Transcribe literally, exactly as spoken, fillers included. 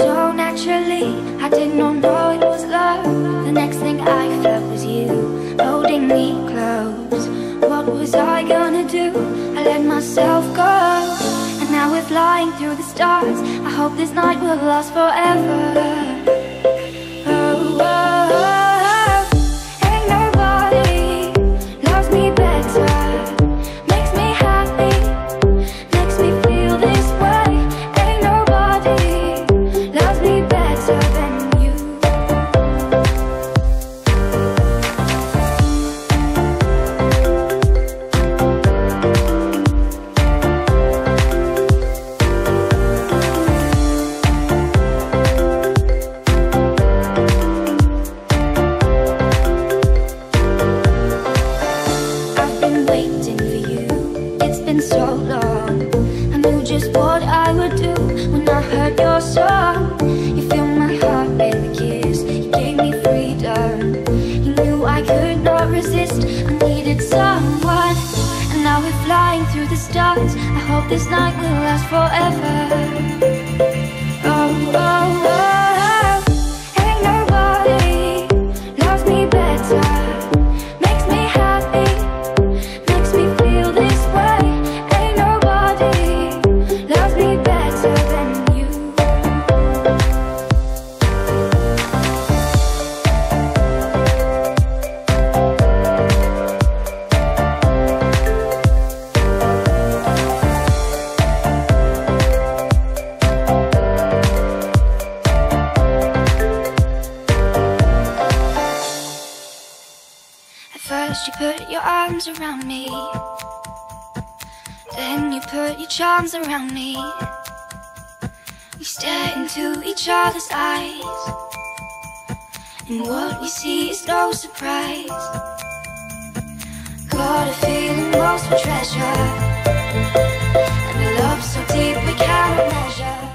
so naturally. I did not know it was love. The next thing I felt was you holding me close. What was I gonna do? I let myself go, and now we're flying through the stars. I hope this night will last forever. Oh, oh, oh. Ain't nobody loves me better, makes me happy, makes me feel this way. Ain't nobody loves me better than you. I've been waiting for you, it's been so long. I knew just what I would do when I heard your song. You filled my heart with a kiss, you gave me freedom. You knew I could not resist, I needed someone. And now we're flying through the stars. I hope this night will last forever. Oh, oh, oh. Ain't nobody loves me better, makes me happy, makes me feel this way. Ain't nobody loves me better than you. At first you put your arms around me, then you put your charms around me. We stare into each other's eyes, and what we see is no surprise. Got a feeling lost for treasure, and a love so deep we cannot measure.